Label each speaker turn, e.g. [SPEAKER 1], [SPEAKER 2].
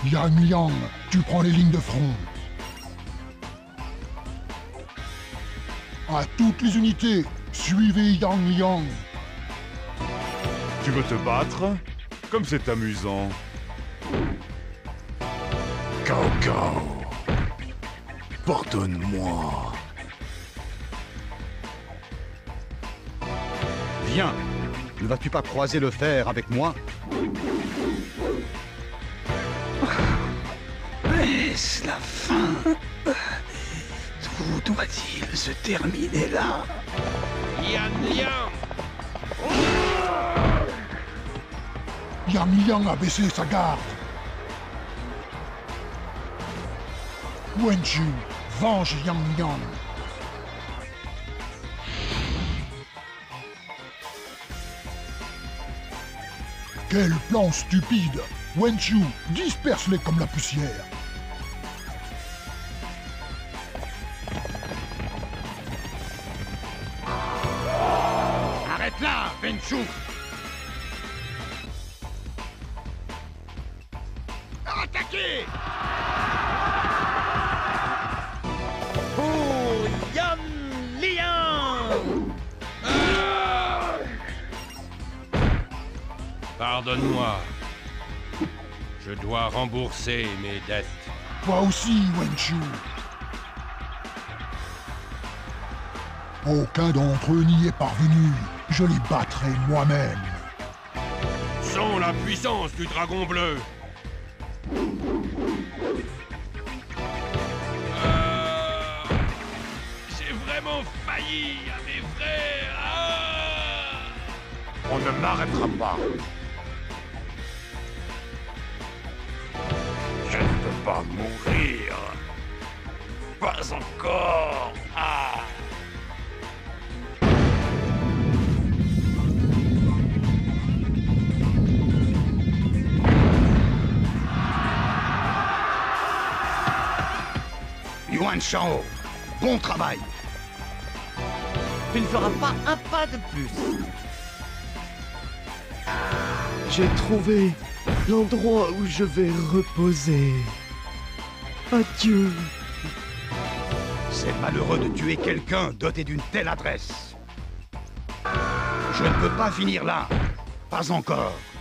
[SPEAKER 1] Yang Liang, tu prends les lignes de front. À toutes les unités, suivez Yang Liang.
[SPEAKER 2] Tu veux te battre? Comme c'est amusant.
[SPEAKER 3] Cao Cao, pardonne-moi.
[SPEAKER 4] Viens, ne vas-tu pas croiser le fer avec moi?
[SPEAKER 5] Est-ce la fin? Tout doit-il se terminer là?
[SPEAKER 6] Yan Liang!
[SPEAKER 1] Yang Liang a baissé sa garde. Wen Chu, venge Yang Liang. Quel plan stupide! Wen Chu, disperse-les comme la poussière.
[SPEAKER 4] Arrête là, Wen Chu!
[SPEAKER 6] Attaquez! Pour Yan Liang! Pardonne-moi. Je dois rembourser mes dettes.
[SPEAKER 1] Toi aussi, Wen Chu. Aucun d'entre eux n'y est parvenu. Je les battrai moi-même.
[SPEAKER 6] Sans la puissance du dragon bleu. J'ai vraiment failli à mes frères.
[SPEAKER 3] On ne m'arrêtera pas. Je ne peux pas mourir. Pas encore.
[SPEAKER 4] Yuan Shao, bon travail!
[SPEAKER 7] Tu ne feras pas un pas de plus.
[SPEAKER 8] J'ai trouvé l'endroit où je vais reposer. Adieu.
[SPEAKER 4] C'est malheureux de tuer quelqu'un doté d'une telle adresse. Je ne peux pas finir là. Pas encore.